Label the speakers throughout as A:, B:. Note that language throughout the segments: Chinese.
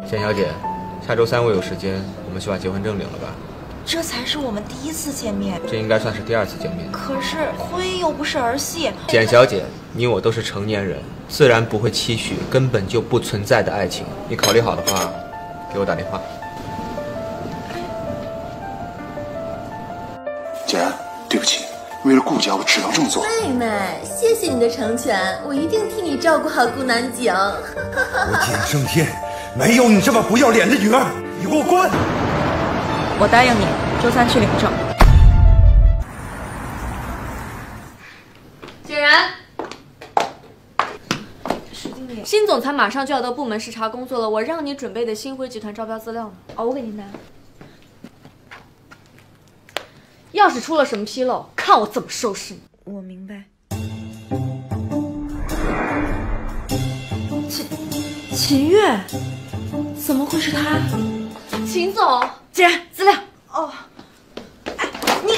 A: 简小姐，下周3我有时间，我们去把结婚证领了吧？
B: 这才是我们第1次见面，
A: 这应该算是第2次见面。
B: 可是婚姻又不是儿戏。
A: 简小姐，你我都是成年人，自然不会期许根本就不存在的爱情。你考虑好的话，给我打电话。
C: 简然，对不起，为了顾家，我只能这么做。
D: 妹妹，谢谢你的成全，我一定替你照顾好顾南景。
E: 简胜天，没有你这么不要脸的女儿，你给我滚！
B: 我答应你，周3去领证。
D: 简然，
B: 石经理，
D: 新总裁马上就要到部门视察工作了，我让你准备的星辉集团招标资料呢。
B: 哦，我给您拿。
D: 要是出了什么纰漏，看我怎么收拾你。
B: 我明白。秦月，怎么会是他？
D: 秦总，
B: 简然，资料。哦，哎，你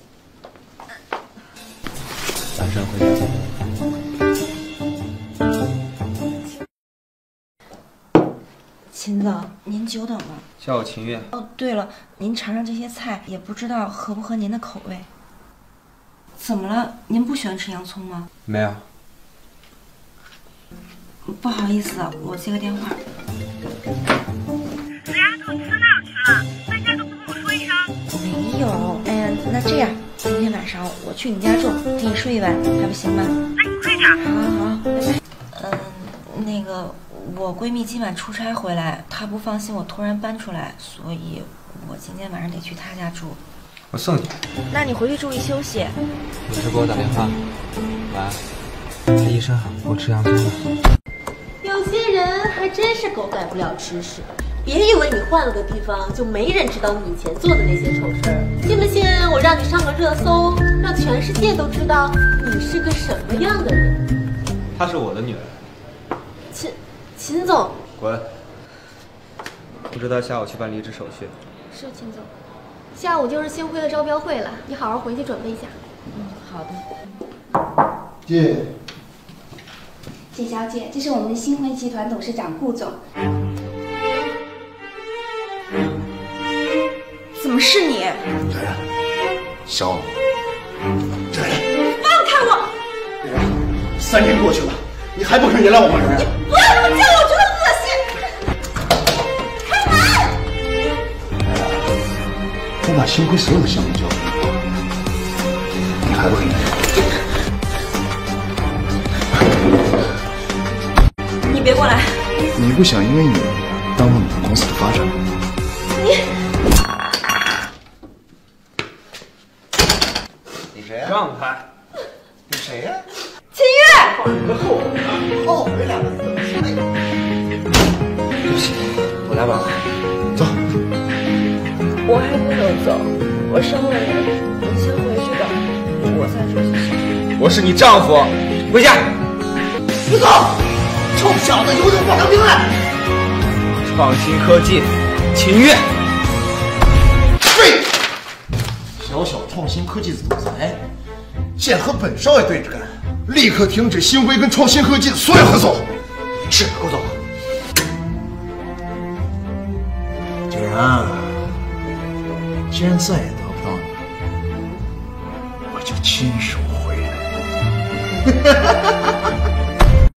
A: 晚上回家见。
B: 秦总，您久等了。
A: 叫我秦月。
B: 哦，对了，您尝尝这些菜，也不知道合不合您的口味。怎么了？您不喜欢吃洋葱吗？
A: 没有。
B: 不好意思，我接个电话。
F: 这丫头，你上哪儿去了？在家都不跟我说一声。
B: 没有。哎呀，那这样，今天晚上我去你家住，替你睡一晚，还不行吗？
F: 那你快点。
B: 好，拜拜。那个，我闺蜜今晚出差回来，她不放心我突然搬出来，所以我今天晚上得去她家住。
A: 我送你。
B: 那你回去注意休息。
A: 有事给我打电话。晚安。医生，我吃洋葱了。
D: 有些人还真是狗改不了吃屎。别以为你换了个地方，就没人知道你以前做的那些丑事儿。信不信我让你上个热搜，让全世界都知道你是个什么样的人？
A: 她是我的女儿。
D: 秦总，
A: 滚！不知道下午去办离职手续。
D: 是秦总，下午就是星辉的招标会了，你好好回去准备一下。
B: 好的。
C: 姐，
G: 简小姐，这是我们的星辉集团董事长顾总。
B: 怎么是你？
C: 简然，小简然，
B: 放开我
C: ！3年过去了，你还不肯原谅我们？
B: 你不要这么叫我，觉得恶心！开门！
C: 我把星辉所有的项目交给你，你还不肯原谅？
B: 你别过来！
C: 你不想因为你耽误你们公司的发展？
A: 你谁呀？让开！
C: 你谁呀？
B: 秦月！
C: 你个后悔啊！后悔2个字，
A: 对不起，我来晚了。
C: 走。
B: 我还不能走，我生了你，你先回去吧，我再出去。
A: 我是你丈夫，回家。
C: 不走！臭小子，有种报上兵来！
A: 创新科技，秦月。
C: 废！小小创新科技的总裁，现和本少爷对着干，立刻停止星辉跟创新科技的所有合作。是，顾总。简然，既然再也得不到你，我就亲手毁了你。